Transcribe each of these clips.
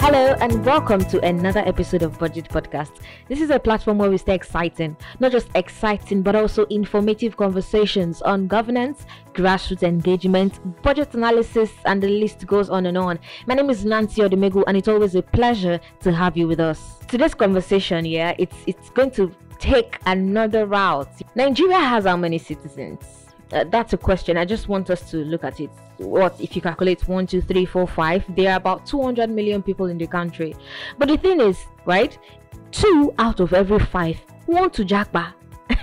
Hello and welcome to another episode of Budget Podcast. This is a platform where we stay exciting, not just exciting, but also informative conversations on governance, grassroots engagement, budget analysis, and the list goes on and on. My name is Nancy Odumegu, and it's always a pleasure to have you with us. Today's conversation, it's going to take another route. Nigeria has how many citizens? That's a question. I just want us to look at it. What if you calculate 1, 2, 3, 4, 5? There are about 200 million people in the country. But the thing is, right? 2 out of every 5 want to jackpot.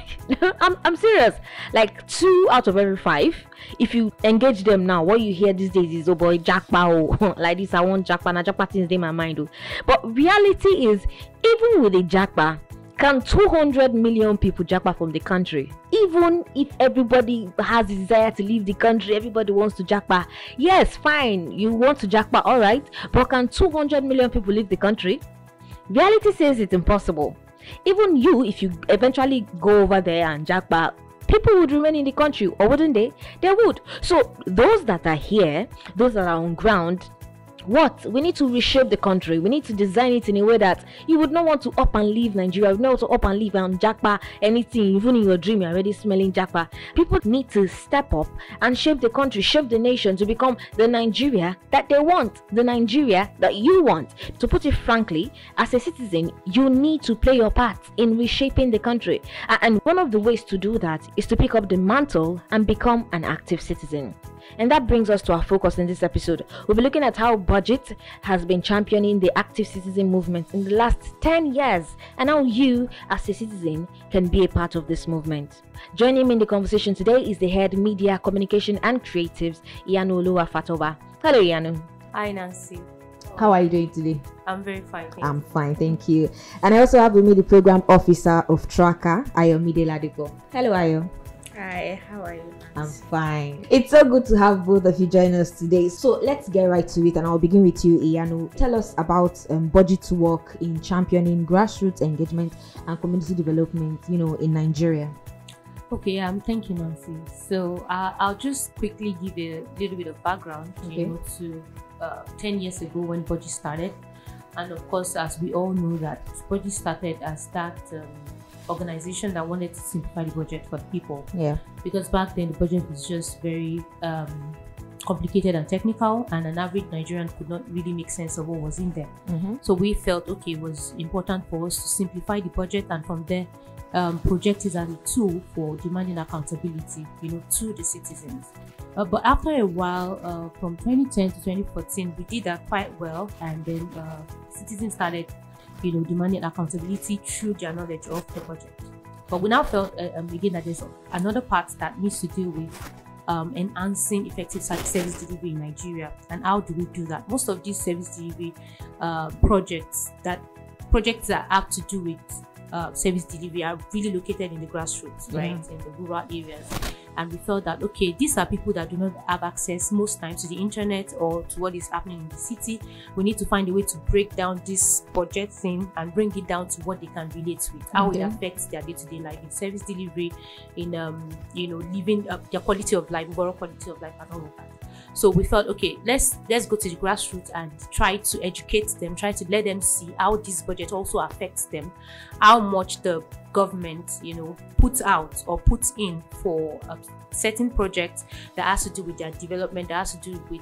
I'm serious. Like 2 out of every 5. If you engage them now, what you hear these days is, oh boy, jackpot. Like this, I want jackpot. Now jackpot is in my mind. But reality is, even with a jackpot, can 200 million people jackpot from the country? Even if everybody has a desire to leave the country, everybody wants to jackpot. Yes, fine, you want to jackpot, all right. But can 200 million people leave the country? Reality says it's impossible. Even you, if you eventually go over there and jackpot, people would remain in the country, or wouldn't they? They would. So those that are here, those that are on ground, we need to reshape the country. We need to design it in a way that you would not want to up and leave Nigeria. You would not want to up and leave and jackpot anything. Even in your dream, you're already smelling jackpot. People need to step up and shape the country, shape the nation to become the Nigeria that they want, the Nigeria that you want. To put it frankly, as a citizen, you need to play your part in reshaping the country. And one of the ways to do that is to pick up the mantle and become an active citizen. And that brings us to our focus in this episode. We'll be looking at how Budget has been championing the active citizen movement in the last 10 years and how you, as a citizen, can be a part of this movement. Joining me in the conversation today is the head media, communication and creatives, Iyanu Oluwafatoba. Hello, Iyanu. Hi, Nancy. How are you doing today? I'm very fine. I'm fine, thank you. And I also have with me the program officer of Tracker, Ayomide Ladipo. Hello, Ayo. Hi, how are you, Nancy? I'm fine. It's so good to have both of you join us today. So let's get right to it, and I'll begin with you, Iyanu. Tell us about Budget's work in championing grassroots engagement and community development, in Nigeria. Okay, thank you, Nancy. So I'll just quickly give a little bit of background, to 10 years ago when Budget started. And of course, as we all know, that Budget started as that organization that wanted to simplify the budget for the people. Yeah. Because back then the budget was just very complicated and technical, and an average Nigerian could not really make sense of what was in there. Mm-hmm. So we felt it was important for us to simplify the budget, and from there project it as a tool for demanding accountability, to the citizens. But after a while, from 2010 to 2014, we did that quite well, and then citizens started demanding accountability through their knowledge of the budget. But we now felt again that there's another part that needs to do with enhancing effective service delivery in Nigeria. And how do we do that? Most of these service delivery projects that have to do with service delivery are really located in the grassroots, right, in the rural areas. And we felt that, okay, these are people that do not have access most times to the internet or to what is happening in the city. We need to find a way to break down this budget thing and bring it down to what they can relate with, how it affects their day-to-day life in service delivery, in living their quality of life, overall quality of life, and all of that. So we thought, okay, let's go to the grassroots and try to educate them, try to let them see how this budget also affects them, how much the government, puts out or puts in for certain projects that has to do with their development, that has to do with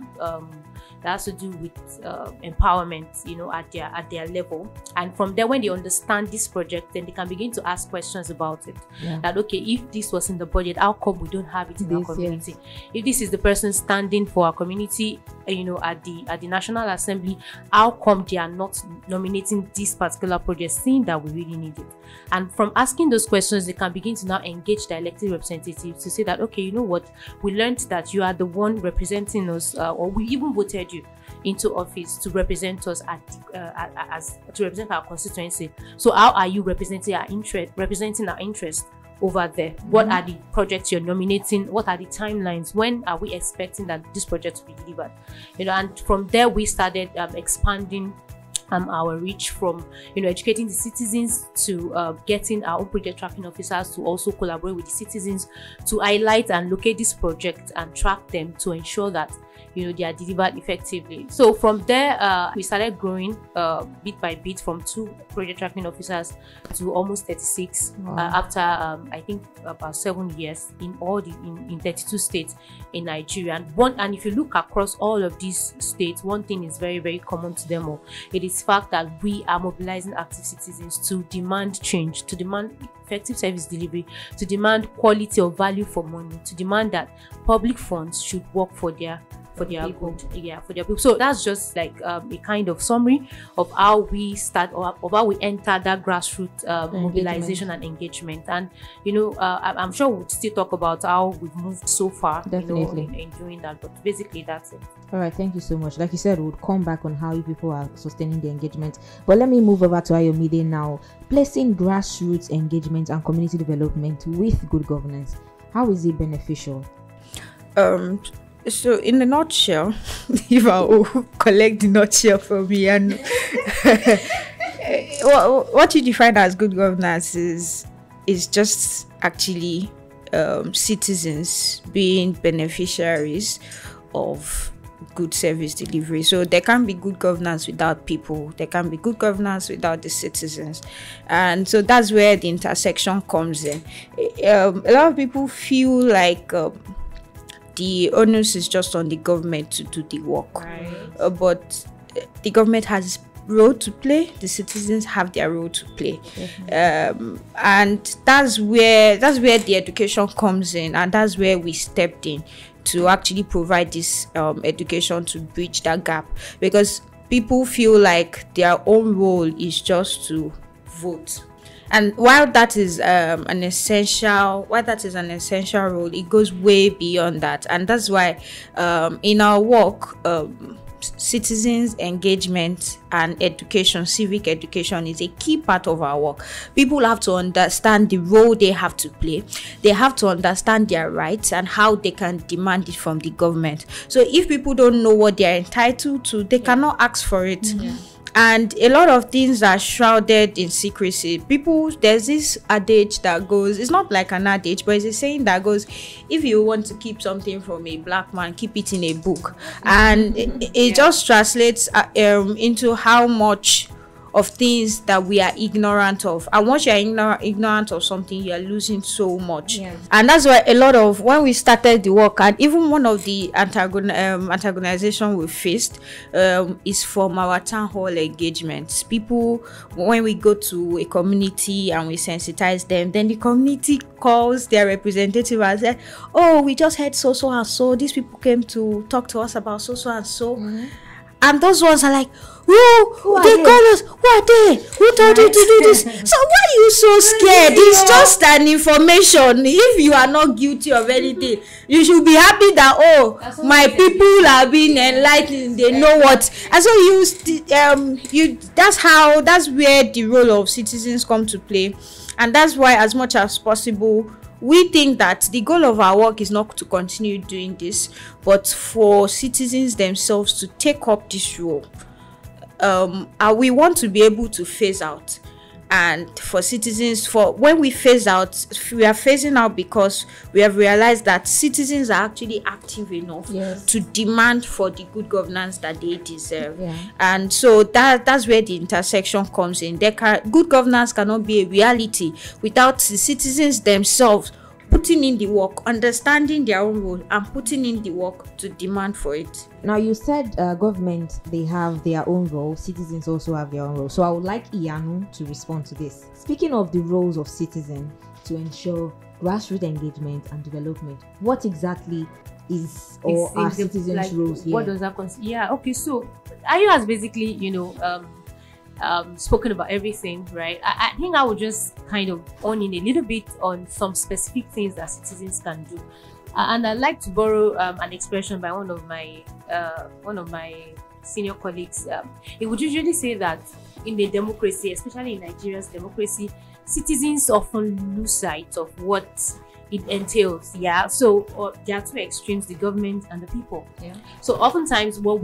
empowerment, at their level. And from there, when they understand this project, then they can begin to ask questions about it. Yeah. That, okay, if this was in the budget, how come we don't have it in our community? Yes. If this is the person standing for our community, at the National Assembly, how come they are not nominating this particular project, seeing that we really need it? And from asking those questions, they can begin to now engage the elected representatives to say that, okay, you know what, we learned that you are the one representing us, or we even voted you into office to represent us to represent our constituency. So how are you representing our interest over there? What are the projects you're nominating? What are the timelines? When are we expecting that this project to be delivered? And from there we started expanding our reach, from educating the citizens to getting our own project tracking officers to also collaborate with the citizens to highlight and locate these projects and track them to ensure that they are delivered effectively. So from there, we started growing bit by bit from 2 project tracking officers to almost 36. Wow. After I think about 7 years in all in 32 states in Nigeria. And if you look across all of these states, one thing is very, very common to them all. It is fact that we are mobilizing active citizens to demand change, to demand effective service delivery, to demand quality of value for money, to demand that public funds should work for their people. For their people. So that's just like a kind of summary of how we start, or of how we enter that grassroots mobilization and engagement. And I'm sure we'll still talk about how we've moved so far. Definitely. In doing that, but basically that's it. All right, thank you so much. Like you said, we'll come back on how you people are sustaining the engagement, but let me move over to Ayomide now. Placing grassroots engagement and community development with good governance, how is it beneficial? So in a nutshell, if I will collect the nutshell from me, and what you define as good governance is just actually citizens being beneficiaries of good service delivery. So there can be good governance without people, there can be good governance without the citizens, and so that's where the intersection comes in. A lot of people feel like the onus is just on the government to do the work, Right. But the government has role to play, the citizens have their role to play. And that's where the education comes in, and that's where we stepped in to actually provide this education to bridge that gap, because people feel like their own role is just to vote. And while that is an essential role, it goes way beyond that. And that's why in our work, citizens engagement and education, civic education, is a key part of our work. People have to understand the role they have to play. They have to understand their rights and how they can demand it from the government. So if people don't know what they are entitled to, they cannot ask for it. And a lot of things are shrouded in secrecy. There's this adage that goes, it's not like an adage, but it's a saying that goes, if you want to keep something from a black man, keep it in a book. And it just translates into how much of things that we are ignorant of. And once you are ignorant of something, you are losing so much. And that's why a lot of, when we started the work, and even one of the antagonization we faced is from our town hall engagements. People, when we go to a community and we sensitize them, then the community calls their representative and says, oh, we just heard so and so, these people came to talk to us about so and so. And those ones are like, who they call us, who are they, who told you to do this? So why are you so scared? It's just an information. If you are not guilty of anything, you should be happy that my people are being enlightened, they know what. And so that's where the role of citizens come to play. And that's why, as much as possible, we think that the goal of our work is not to continue doing this, but for citizens themselves to take up this role. We want to be able to phase out. And for citizens, when we phase out, we are phasing out because we have realized that citizens are actually active enough to demand for the good governance that they deserve. And so that's where the intersection comes in. Good governance cannot be a reality without the citizens themselves putting in the work, understanding their own role, and putting in the work to demand for it. Now, you said government, they have their own role, citizens also have their own role. So I would like Iyanu to respond to this. Speaking of the roles of citizens to ensure grassroots engagement and development, what exactly is are citizens' roles here? What does that consider? Okay, so Ayo has basically, spoken about everything, right? I think I would just kind of hone in a little bit on some specific things that citizens can do. And I'd like to borrow an expression by one of my senior colleagues. He would usually say that in a democracy, especially in Nigeria's democracy, citizens often lose sight of what it entails. So there are two extremes: the government and the people. So oftentimes what we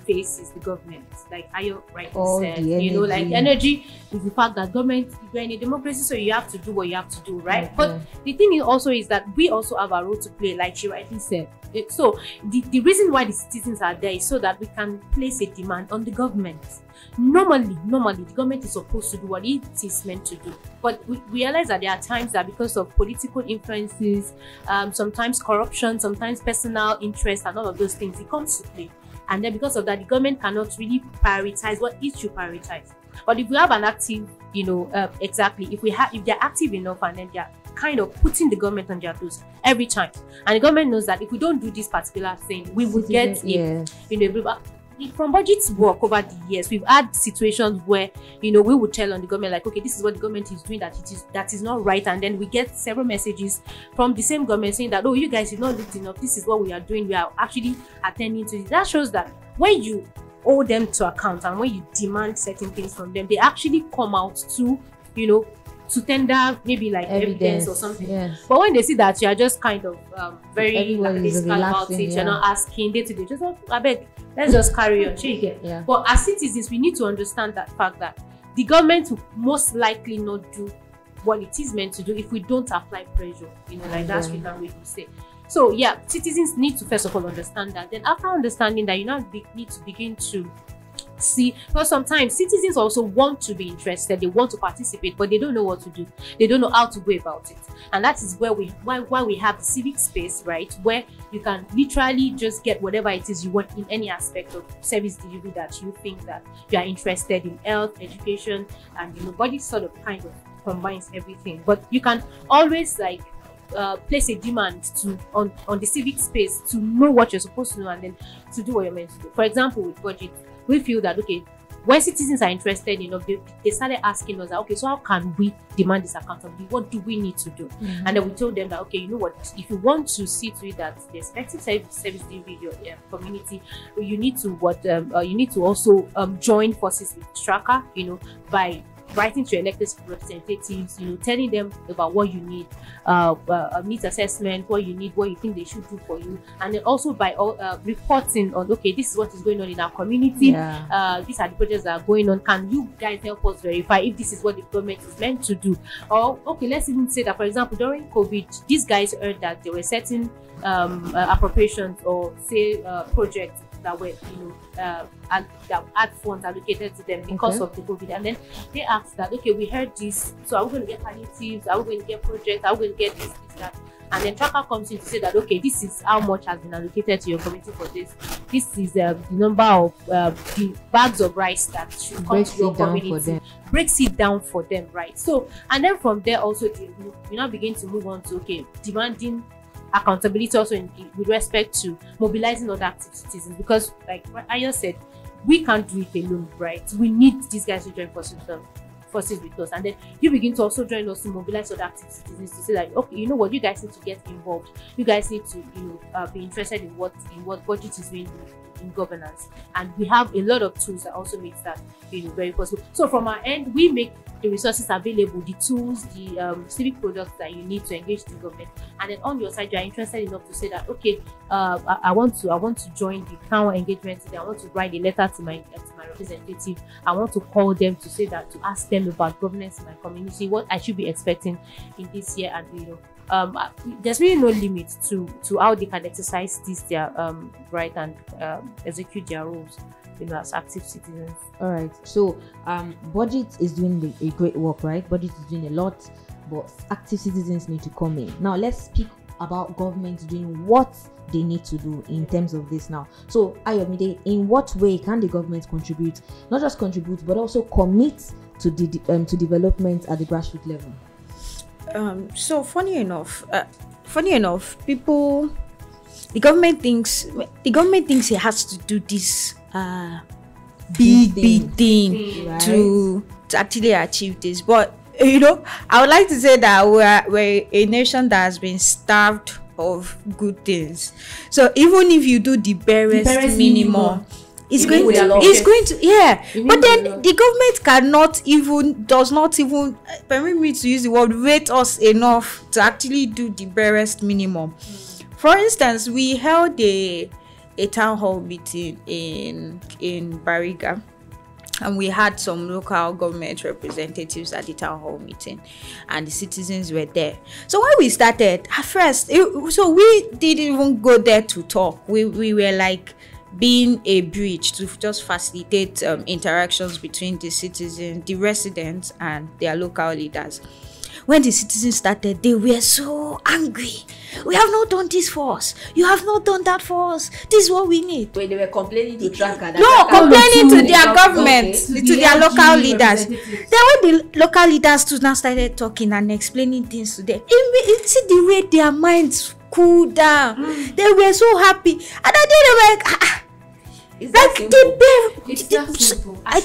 face is the government. Like Ayo rightly All said, the you know, like energy. energy is the fact that government, you're in a democracy, so you have to do what you have to do, right? Okay. But the thing is also is that we also have a role to play, like she rightly said. So the reason why the citizens are there is so that we can place a demand on the government. Normally, the government is supposed to do what it is meant to do. But we realize that there are times that because of political influences, sometimes corruption, sometimes personal interest, and all of those things, it comes to play. And then because of that, the government cannot really prioritize what it should prioritize. But if we have an active, you know, exactly, if they're active enough and then they're kind of putting the government on their toes every time, and the government knows that if we don't do this particular thing, we would get it, you know, from budget's work over the years, we've had situations where, you know, we would tell on the government like, okay, this is what the government is doing, that is not right, and then we get several messages from the same government saying that, oh, you guys have not looked enough, this is what we are doing, we are actually attending to it. That shows that when you hold them to account and when you demand certain things from them, they actually come out to, you know, to tender maybe like evidence or something. Yes. But when they see that you are just kind of very Everybody is about relaxing, it, you're not asking day to day, just I beg, let's just carry on. Yeah. But as citizens, we need to understand that fact that the government will most likely not do what it is meant to do if we don't apply pressure. You know, like that's what we say. So yeah, citizens need to first of all understand that. Then after understanding that, you now need to begin to see, because sometimes citizens also want to be interested, they want to participate, but they don't know what to do, they don't know how to go about it. And that is where why we have the civic space, right, where you can literally just get whatever it is you want in any aspect of service delivery that you think that you are interested in, health, education, and you know, body sort of kind of combines everything. But you can always like place a demand to on the civic space to know what you're supposed to know and then to do what you're meant to do. For example, with budget, we feel that, okay, when citizens are interested enough, they started asking us that, okay, so how can we demand this accountability? What do we need to do? And then we told them that, okay, you know what, if you want to see to it that there's effective service delivery in your community, you need to also join forces with Tracker, you know, by writing to your elected representatives, you know, telling them about what you need, needs assessment, what you need, what you think they should do for you, and then also by reporting on, okay, this is what is going on in our community, these are the projects that are going on, can you guys help us verify if this is what the government is meant to do? Or okay, let's even say that, for example, during COVID, these guys heard that there were certain appropriations or say projects that were, you know, that had funds allocated to them because of the COVID, and then they asked that, okay, we heard this, so are we going to get palliatives, are we going to get projects, are we going to get this, that? And then Tracker comes in to say that, okay, this is how much has been allocated to your community for this. This is the number of the bags of rice that should come to your community. Breaks it down for them, right? So, and then from there also, we now begin to move on to, okay, demanding accountability also with respect to mobilizing other active citizens, because like Ayo said, we can't do it alone, right? We need these guys to join forces with us, and then you begin to also join us to mobilize other active citizens to say that, okay, you know what, you guys need to get involved, you guys need to, you know, be interested in what budget is doing in governance, and we have a lot of tools that also makes that, you know, very possible. So from our end, we make the resources available, the tools, the civic products that you need to engage the government, and then on your side, you are interested enough to say that, okay, I want to join the town engagement today. I want to write a letter to my representative. I want to call them to say that, to ask them about governance in my community, what I should be expecting in this year, and you know, there's really no limit to how they can exercise their right and execute their roles, you know, as active citizens. All right. So budget is doing a great work, right? Budget is doing a lot, but active citizens need to come in. Now let's speak about government doing what they need to do in terms of this now. So Ayomide, in what way can the government contribute, not just contribute, but also commit to the to development at the grassroots level? So funny enough, people, the government thinks it has to do this big thing, right, to actually achieve this. But you know, I would like to say that we're a nation that has been starved of good things. So even if you do the barest minimum, it's going to yeah. But then the government does not even permit me to use the word, rate us enough to actually do the barest minimum. For instance, we held a a town hall meeting in Bariga, and we had some local government representatives at the town hall meeting, and the citizens were there. So when we started, at first, so we didn't even go there to talk. We were like being a bridge to just facilitate interactions between the citizens, the residents, and their local leaders. When the citizens started, they were so angry. We have not done this for us. You have not done that for us. This is what we need. Wait, they were complaining to Tracker. No, complaining to their government, to their local leaders. Then when the local leaders too now started talking and explaining things to them, see the way their minds cooled down. They were so happy. And I did like, It's that It's that simple. I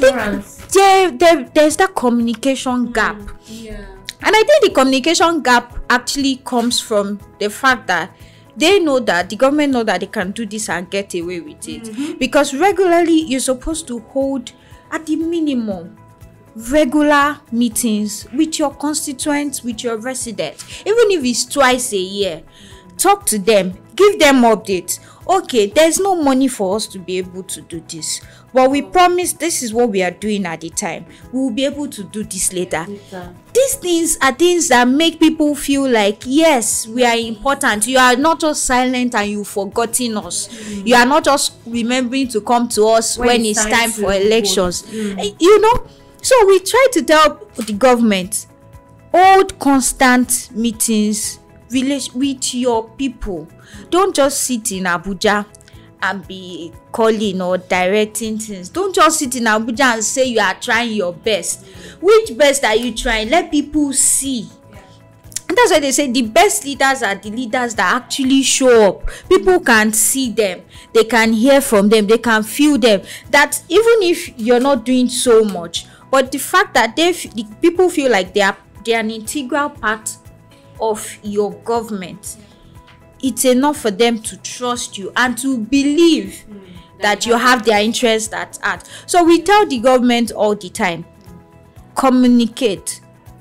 think there's that communication gap. Yeah. And I think the communication gap actually comes from the fact that they know that the government know that they can do this and get away with it. Because regularly you're supposed to hold, at the minimum, regular meetings with your constituents, with your residents. Even if it's twice a year, talk to them, give them updates. Okay, there's no money for us to be able to do this, but we promise this is what we are doing at the time. We will be able to do this later. These things are things that make people feel like, yes, we are important. You are not just silent and you've forgotten us. You are not just remembering to come to us when it's time for elections. You know, so we try to tell the government, hold constant meetings with your people. Don't just sit in Abuja and be calling or directing things. Don't just sit in Abuja and say you are trying your best. Which best are you trying? Let people see. And that's why they say the best leaders are the leaders that actually show up. People can see them, they can hear from them, they can feel them. That even if you're not doing so much, but the fact that the people feel like they are an integral part of your government, it's enough for them to trust you and to believe that you have their interests at heart. So we tell the government all the time, communicate.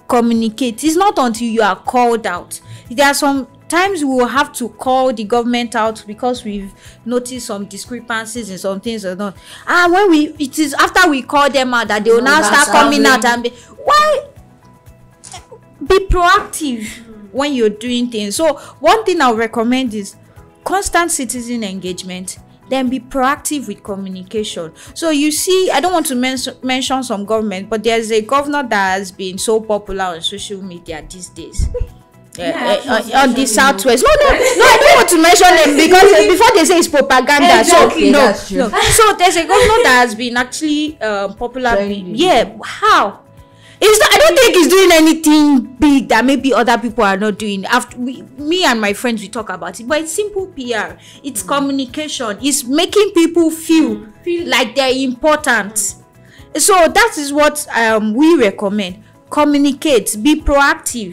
It's not until you are called out. There are some times we will have to call the government out because we've noticed some discrepancies in some things or not. It is after we call them out that they will now start coming out and be proactive when you're doing things. So one thing I'll recommend is constant citizen engagement, then be proactive with communication. So you see, I don't want to mention some government, but there's a governor that has been so popular on social media these days. On the southwest. No, I don't want to mention them because before they say it's propaganda. Exactly, no. So there's a governor that has been actually popular. Yeah, how? I don't think he's doing anything big that maybe other people are not doing. After me and my friends, we talk about it, but it's simple PR. It's communication. It's making people feel like they're important. So that is what we recommend. Communicate. Be proactive.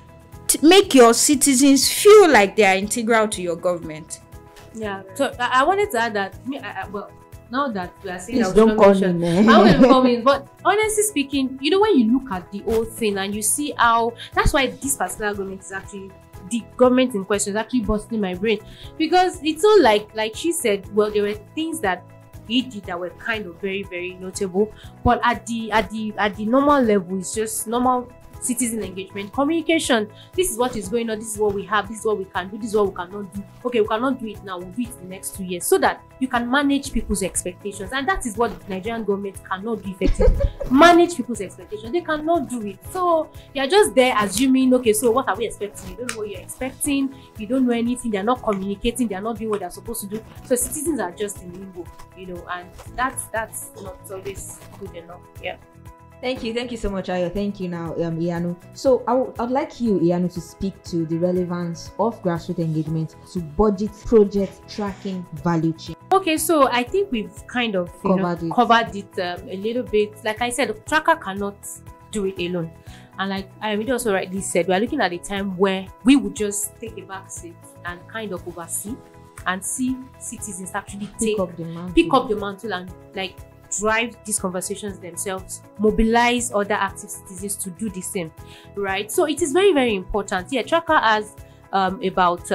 Make your citizens feel like they are integral to your government. Yeah. So I wanted to add that. Now that we are saying that, don't call me, man. I will come in, but honestly speaking, you know, when you look at the whole thing and you see how, that's why this particular government is actually, the government in question is actually busting my brain, because it's so like she said, well, there were things that he did that were kind of very, very notable, but at the normal level, it's just normal citizen engagement, communication. This is what is going on, this is what we have, this is what we can do, this is what we cannot do. Okay, we cannot do it now, we'll do it in the next 2 years, so that you can manage people's expectations. And that is what the Nigerian government cannot do effectively. Manage people's expectations. They cannot do it. So you're just there assuming, okay, so what are we expecting? You don't know what you're expecting, you don't know anything, they're not communicating, they're not doing what they're supposed to do. So citizens are just in limbo, you know, and that's not always good enough. Yeah. Thank you so much, Ayo. Thank you now, Iyanu. So I'd like you, Iyanu, to speak to the relevance of grassroots engagement to budget, project tracking, value chain. Okay, so I think we've kind of covered it a little bit. Like I said, the tracker cannot do it alone. And like I also rightly said, we are looking at a time where we would just take a back seat and kind of oversee and see citizens actually pick up the mantle and like drive these conversations themselves, mobilize other active citizens to do the same, right? So it is very, very important. Yeah, tracker has about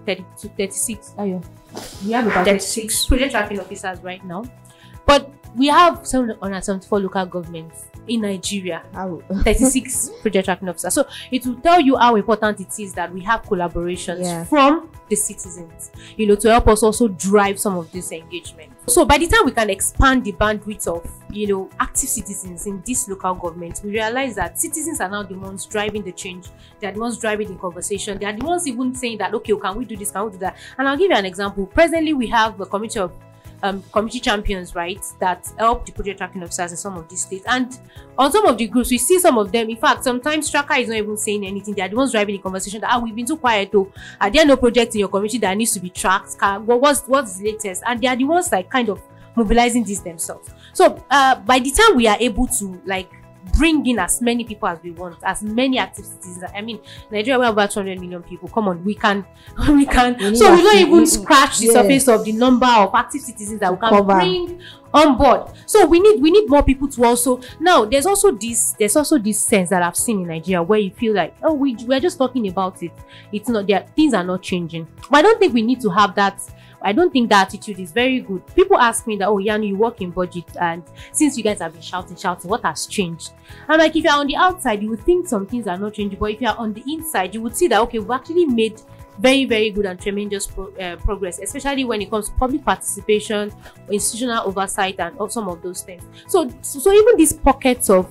36. We have about 36 project tracking officers right now, but we have 774 local governments in Nigeria. 36 project tracking officers. So it will tell you how important it is that we have collaborations from the citizens, to help us also drive some of this engagement. So by the time we can expand the bandwidth of, active citizens in this local government, we realize that citizens are now the ones driving the change. They are the ones driving the conversation. They are the ones even saying that, okay, can we do this? Can we do that? And I'll give you an example. Presently, we have a committee of community champions, right, that help the project tracking officers in some of these states. And on some of the groups, we see some of them. In fact, sometimes Tracker is not even saying anything. They are the ones driving the conversation that, we've been too quiet though. Are there no projects in your community that needs to be tracked? What's the latest? And they are the ones like kind of mobilizing this themselves. So by the time we are able to bring in as many people as we want, as many active citizens. I mean, Nigeria, we have about 200 million people. Come on, we can. So we don't even scratch the surface of the number of active citizens that we can bring on board. So we need more people to also. Now, there's also this sense that I've seen in Nigeria where you feel like, we're just talking about it. It's not there. Things are not changing. But I don't think we need to have that. I don't think that attitude is very good. People ask me that, Yanu, you work in budget, and since you guys have been shouting, what has changed? I'm like, if you're on the outside, you would think some things are not changing, but if you're on the inside, you would see that, okay, we've actually made very, very good and tremendous progress, especially when it comes to public participation, institutional oversight, and some of those things. So even these pockets of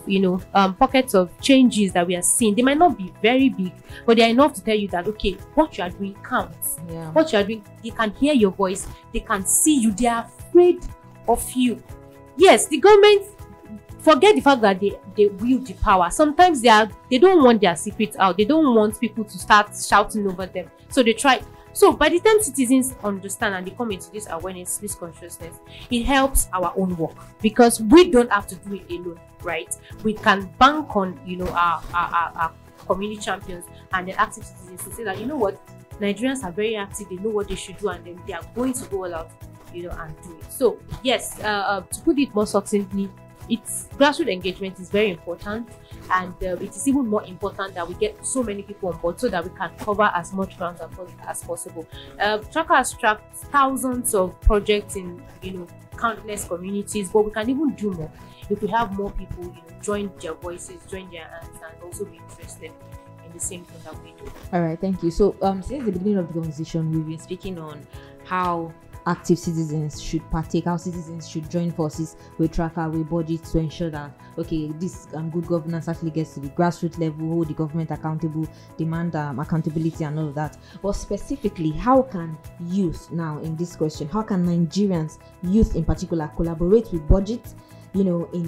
changes that we are seeing, they might not be very big, but they are enough to tell you that, okay, what you are doing counts. What you are doing, they can hear your voice, they can see you, they are afraid of you. Yes, the government, forget the fact that they wield the power. Sometimes they don't want their secrets out. They don't want people to start shouting over them. So they try. So by the time citizens understand and they come into this awareness, this consciousness, it helps our own work because we don't have to do it alone, right? We can bank on our community champions and the active citizens to say that, what, Nigerians are very active. They know what they should do, and then they are going to go all out, and do it. So yes, to put it more succinctly, grassroots engagement is very important, and it is even more important that we get so many people on board so that we can cover as much ground as possible. Tracker has tracked thousands of projects in countless communities, but we can even do more if we have more people join their voices, join their hands, and also be interested in the same thing that we do. All right, thank you. So since the beginning of the conversation, we've been speaking on how active citizens should partake, how citizens should join forces with Tracker, with budget, to ensure that, okay, this good governance actually gets to the grassroots level, hold the government accountable, demand accountability and all of that. But specifically, how can youth now, in this question, how can Nigerians, youth in particular, collaborate with budget, in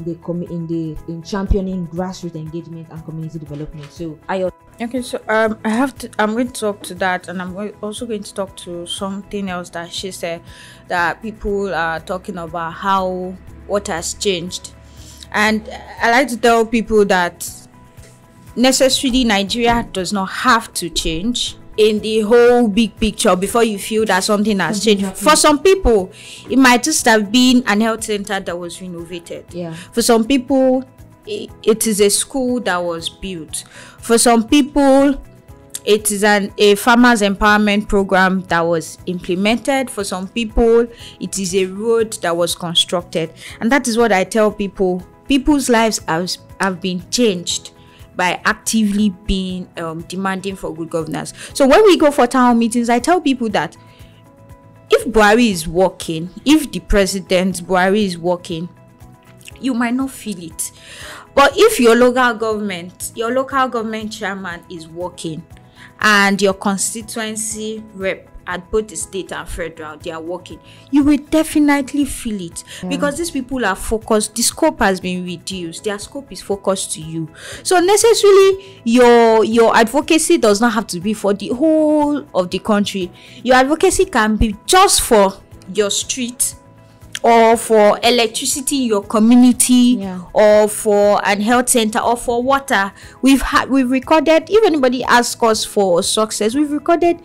championing grassroots engagement and community development? So okay, so I'm going to talk to that, and I'm also going to talk to something else that she said, that people are talking about what has changed. And I like to tell people that necessarily Nigeria does not have to change in the whole big picture before you feel that something has changed. For some people, it might just have been an health center that was renovated. For some people, it is a school that was built. For some people, it is a farmers empowerment program that was implemented. For some people, it is a road that was constructed. And that is what I tell people. People's lives have been changed by actively being demanding for good governance. So when we go for town meetings, I tell people that if Buhari is working, if the president Buhari is working, you might not feel it. But if your local government chairman is working, and your constituency rep at both the state and federal, they are working, you will definitely feel it. Because these people are focused. The scope has been reduced. Their scope is focused to you. So necessarily your advocacy does not have to be for the whole of the country. Your advocacy can be just for your street, or for electricity in your community, or for an health center, or for water. We've recorded, if anybody asks us for success, we've recorded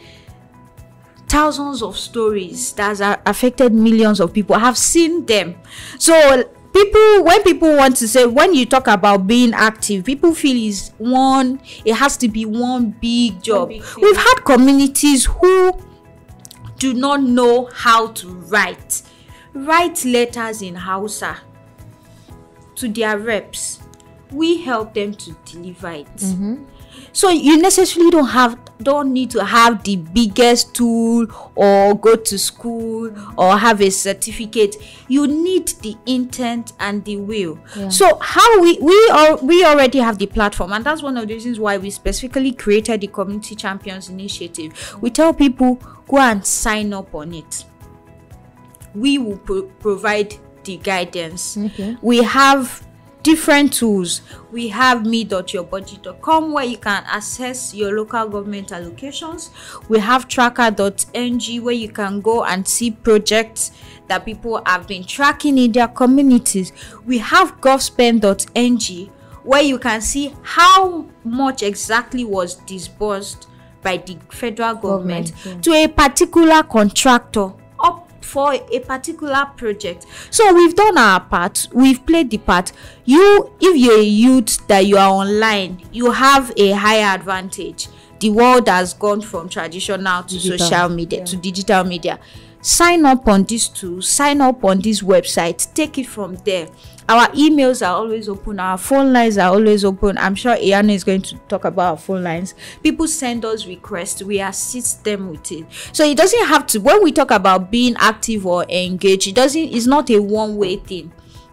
thousands of stories that have affected millions of people. I have seen them. So when people want to say, when you talk about being active, people feel it has to be one big job. We've had communities who do not know how to write letters in Hausa to their reps. We help them to deliver it. So you necessarily don't need to have the biggest tool or go to school or have a certificate. You need the intent and the will. So how we already have the platform, and that's one of the reasons why we specifically created the Community Champions Initiative. We tell people, go and sign up on it. We will provide the guidance. We have different tools. We have me.yourbudget.com, where you can access your local government allocations. We have tracker.ng, where you can go and see projects that people have been tracking in their communities. We have govspend.ng, where you can see how much exactly was disbursed by the federal government to a particular contractor for a particular project. So we've done our part, we've played the part. If you're a youth that you are online, you have a higher advantage. The world has gone from traditional to social media to digital media. Sign up on these tools, sign up on this website, take it from there. Our emails are always open, our phone lines are always open. I'm sure Iyanu is going to talk about our phone lines. People send us requests, we assist them with it. So it doesn't have to, when we talk about being active or engaged, it's not a one-way thing.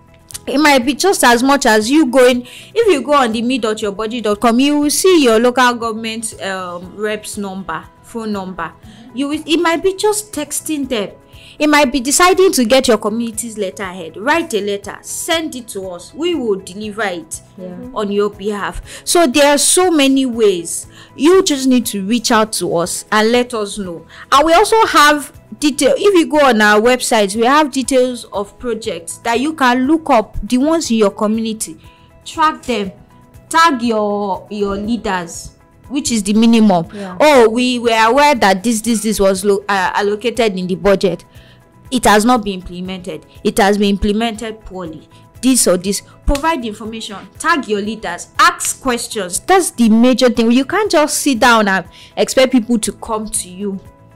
It might be just as much as you going, if you go on the me.yourbudget.com, you will see your local government reps number, phone number. It might be just texting them. It might be deciding to get your community's letterhead. Write a letter, send it to us. We will deliver it on your behalf. So there are so many ways. You just need to reach out to us and let us know. And we also have detail. If you go on our website, we have details of projects that you can look up, the ones in your community, track them, tag your leaders, which is the minimum. Oh, we were aware that this was allocated in the budget. It has not been implemented. It has been implemented poorly. This or this. Provide information. Tag your leaders. Ask questions. That's the major thing. You can't just sit down and expect people to come to you.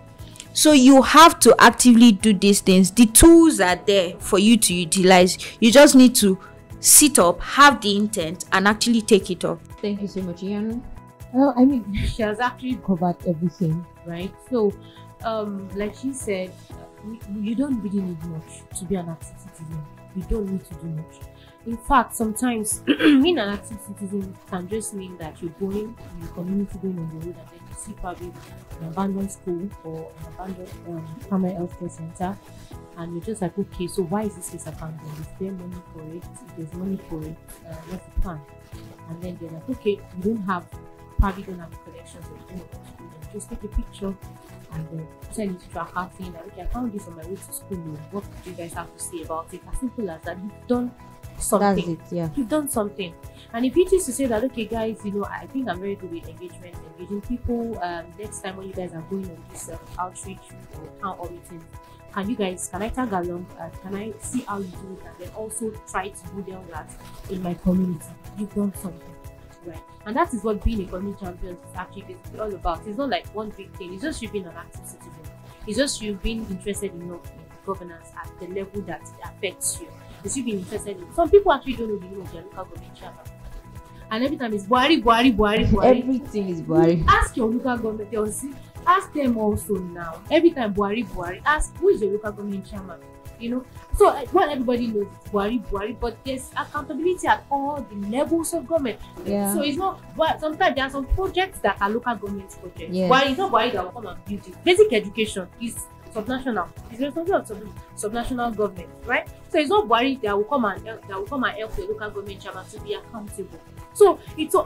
So you have to actively do these things. The tools are there for you to utilize. You just need to sit up, have the intent, and actually take it up. Thank you so much, Iyanu. Well, I mean, she has actually covered everything, right? So, like she said, you don't really need much to be an active citizen. You don't need to do much. In fact, sometimes being an active citizen can just mean that you're going in your community, going on the road, and then you see probably an abandoned school or an abandoned primary health care center, and you're just like, okay, so why is this place abandoned? Is there money for it? If there's money for it, what's the plan? And then they're like, okay, you probably don't have the connections or you don't know what to do, then just take a picture and then send it to tracker saying that, okay, I found this on my way to school. What do you guys have to say about it? As simple as that. You've done something. That's it, You've done something. And if you choose to say that, okay, guys, I think I'm very good with engaging people. Next time when you guys are going on this outreach or town hall meetings, can I tag along? Can I see how you do it? And then also try to model that in my community. You've done something. Right. And that is what being a community champion is actually basically all about. It's not like one big thing. It's just you being an active citizen. It's just you being interested enough in governance at the level that it affects you. It's you being interested in. Some people actually don't know the name of their local government chairman. And every time it's Buhari. Everything is Buhari. Ask your local government. Ask them also now. Every time Buhari. Ask who is your local government chairman. So not everybody knows it's Buhari, but there's accountability at all the levels of government. So it's not, but sometimes there are some projects that are local government projects. Why it's not Buhari that will come and build it. Basic education is subnational. It's responsibility of subnational government, right? So it's not Buhari that will come and help the local government chairman to be accountable. So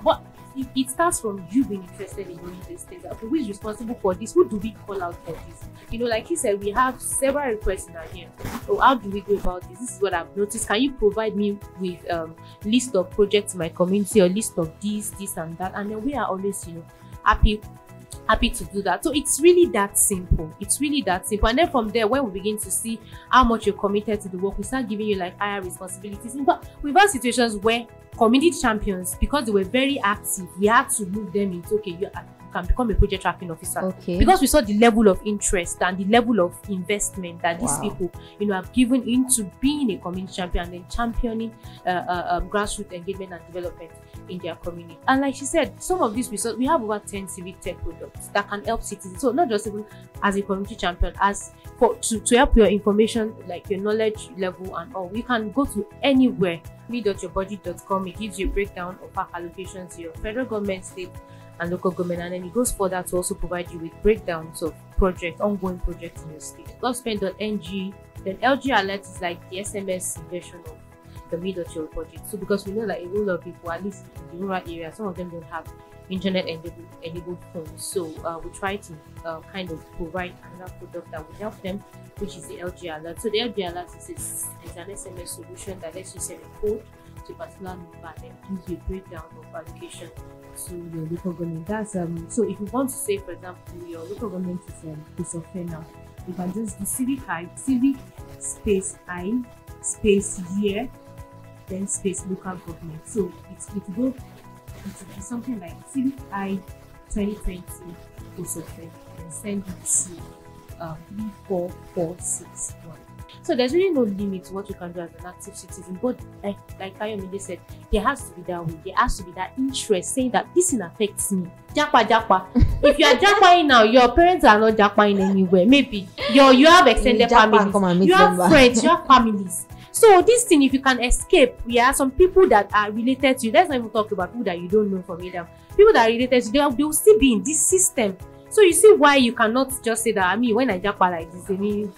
it starts from you being interested in doing these things. Okay, who is responsible for this? Who do we call out for this? Like he said, we have several requests in our here. So how do we go about this? This is what I've noticed. Can you provide me with list of projects in my community or list of this and that? And then we are always, happy happy to do that. So it's really that simple. It's really that simple. And then from there, when we begin to see how much you're committed to the work, we start giving you like higher responsibilities. In fact, we've had situations where community champions, because they were very active, we had to move them into, okay, you can become a project tracking officer. Okay. Because we saw the level of interest and the level of investment that these people, have given into being a community champion and then championing grassroots engagement and development in their community. And like she said, some of these resources, we have over 10 civic tech products that can help citizens. So not just even as a community champion, as for to help your information, like your knowledge level and all. You can go to anywhere, me.yourbudget.com. It gives you a breakdown of our allocations to your federal government, state and local government, and then it goes further to also provide you with breakdowns of projects, ongoing projects in your state. Govspend.ng, then LG Alert is like the SMS version of the me.yourbudget. So because we know that a whole lot of people, at least in the rural area, some of them don't have internet enabled phones. So we try to kind of provide another product that will help them, which is the LG Alert. So the LG Alert is an SMS solution that lets you send a code to a particular number and then gives you a breakdown of allocation to your local government. That's so if you want to say, for example, your local government is offer now, you can just do civic space I space year then space local government. So it will be something like civic I 2020 offer and send it to 34461. So there's really no limit to what you can do as an active citizen, but like Ayomide said, there has to be that way. There has to be that interest, saying that this thing affects me. Japa. If you are japaing now, your parents are not japaing anywhere. Maybe you have extended families, you have friends, you have families. So this thing, if you can escape, some people that are related to you. Let's not even talk about people that you don't know from Adam. People that are related to you, they will still be in this system. So you see why you cannot just say that, I mean, when I japa like this, I mean,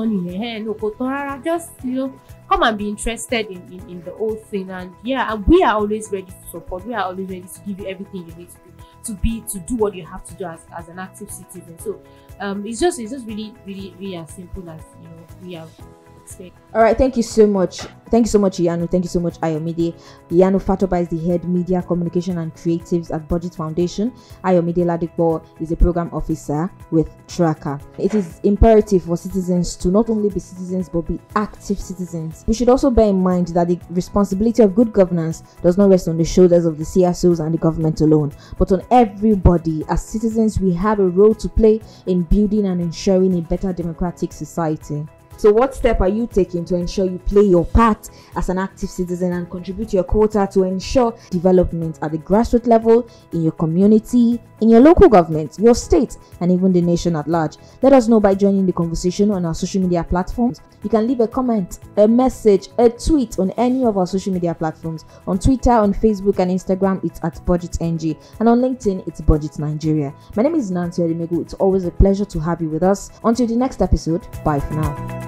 just, come and be interested in the whole thing. And and we are always ready to support. We are always ready to give you everything you need to do what you have to do as an active citizen. So it's just really as simple as we have. All right, thank you so much. Thank you so much, Iyanu. Thank you so much, Ayomide. Iyanu Fatoba is the head media communication and creatives at Budget Foundation. Ayomide Ladipo is a program officer with Tracker. It is imperative for citizens to not only be citizens but be active citizens. We should also bear in mind that the responsibility of good governance does not rest on the shoulders of the CSOs and the government alone, but on everybody. As citizens, we have a role to play in building and ensuring a better democratic society. So what step are you taking to ensure you play your part as an active citizen and contribute your quota to ensure development at the grassroots level, in your community, in your local government, your state, and even the nation at large? Let us know by joining the conversation on our social media platforms. You can leave a comment, a message, a tweet on any of our social media platforms. On Twitter, on Facebook and Instagram, it's at BudgetNG, and on LinkedIn, it's Budget Nigeria. My name is Nancy Odimegu. It's always a pleasure to have you with us. Until the next episode, bye for now.